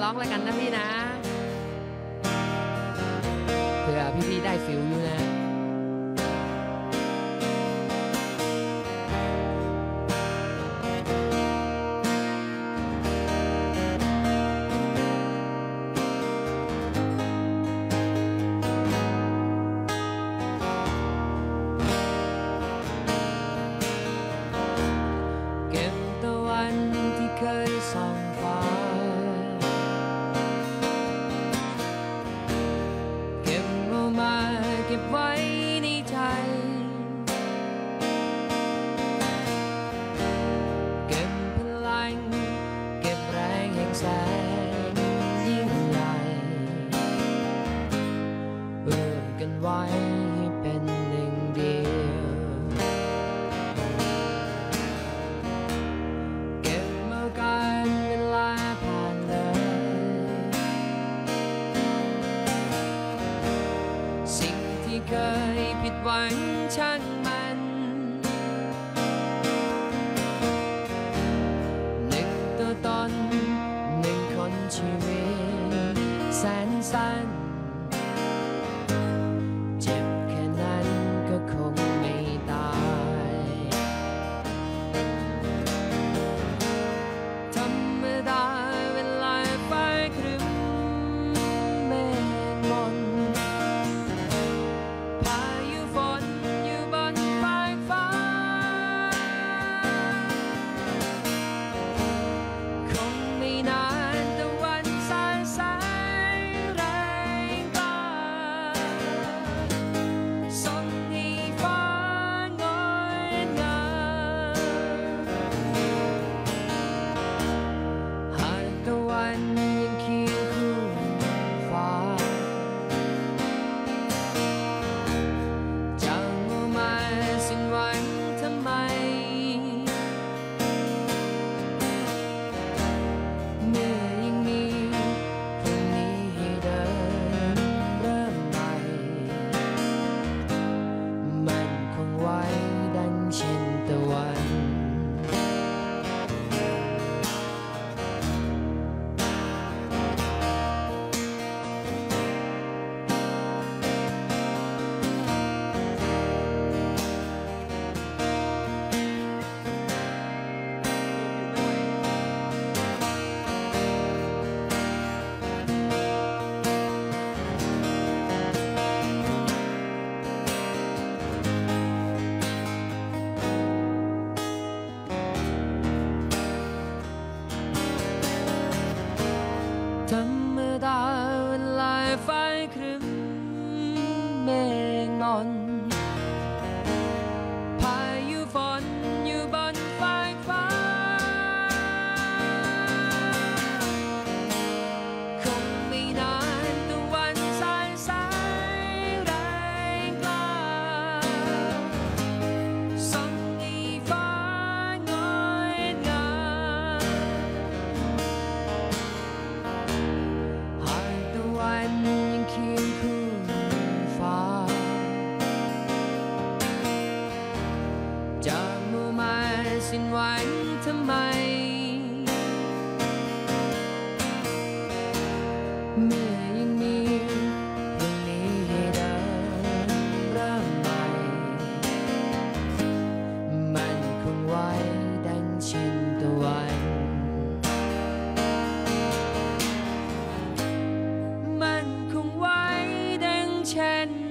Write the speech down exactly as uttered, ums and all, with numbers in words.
ร้องแล้วกันนะพี่นะเผื่อพี่ๆได้ฟิลอยู่นะเคยส่องฟ้าเก็บเอามาเก็บไว้ในใจเก็บพลังเก็บแรงแห่งแสงยิ่งใหญ่รวมกันไว้ให้เป็นหนึ่งเดียวการเวลาผ่านเลยสิ่งที่เคยผิดหวังช่างมันหนึ่งตัวตนหนึ่งคนชีวิตแสนสั้นเจ็บแค่นั้นก็คงไม่ตายเวลาฟ้าครึ้มเมฆมนพายุฝนอยู่บนฟากฟ้าคงไม่นานตะวันสายสายแรงกล้าส่องให้ฟ้างดงามตะวันยังเคียงคู่ฟ้าจะมัวมาสิ้นหวังทำไมเมื่อยังมีพรุ่งนี้ให้เดินเริ่มใหม่มันคงไว้ดังเช่นตะวันธรรมดาเวลาฟ้าครึ้มเมฆมนพายุฝนอยู่บนฟากฟ้าคงไม่นานตะวันสายสายแรงกล้าส่องให้ฟ้างดงามวันยังเคียงคู่ฟ้าจะมัวมาสิ้นหวังทำไมเมื่อยังมีพรุ่งนี้ให้เดินเริ่มใหม่มันคงไว้ดังเช่นตะวันมันคงไว้ดังเช่น